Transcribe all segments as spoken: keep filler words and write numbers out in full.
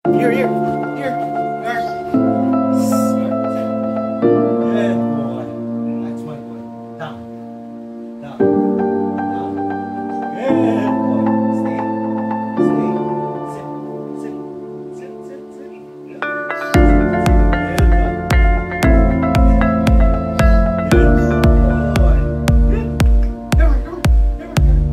Here, here, here. Good boy. That's my boy. Down. Down. Down. Good boy. Stay. Stay. Sit. Sit. Sit. Sit. Sit. Good. Good boy. Good boy. Good. Come on, come on. Come on, come on.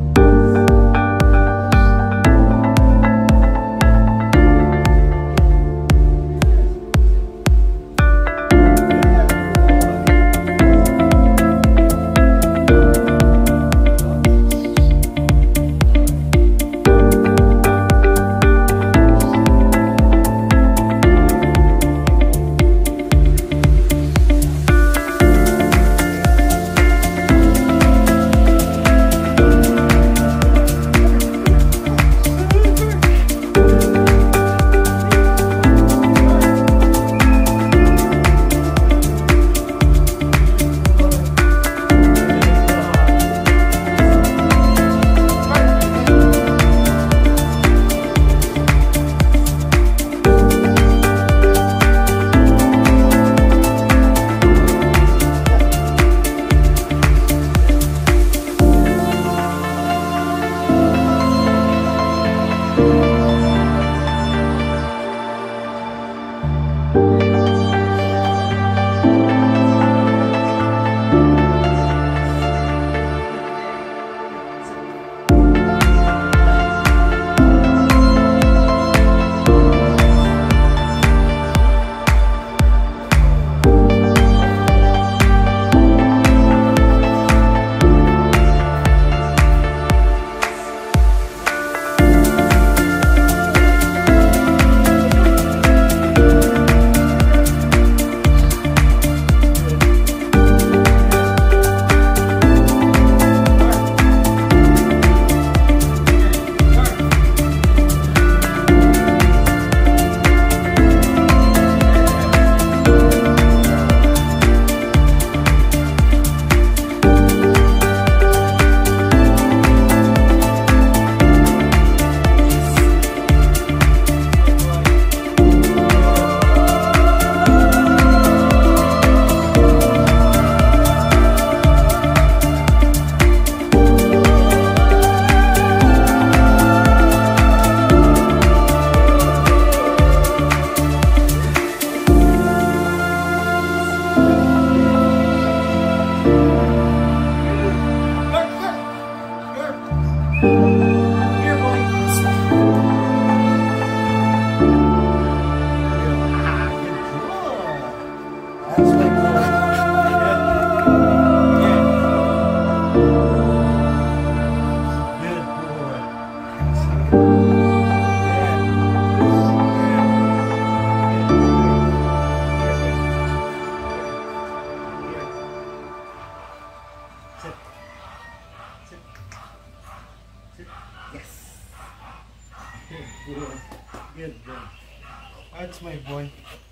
Yes. Good boy. Good boy. That's my boy.